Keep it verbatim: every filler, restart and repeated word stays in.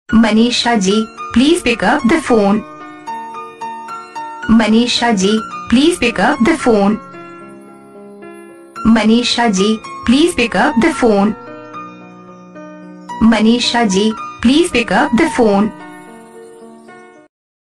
Manisha ji, please pick up the phone. Manisha ji, please pick up the phone. Manisha ji, please pick up the phone. Manisha ji, please pick up the phone.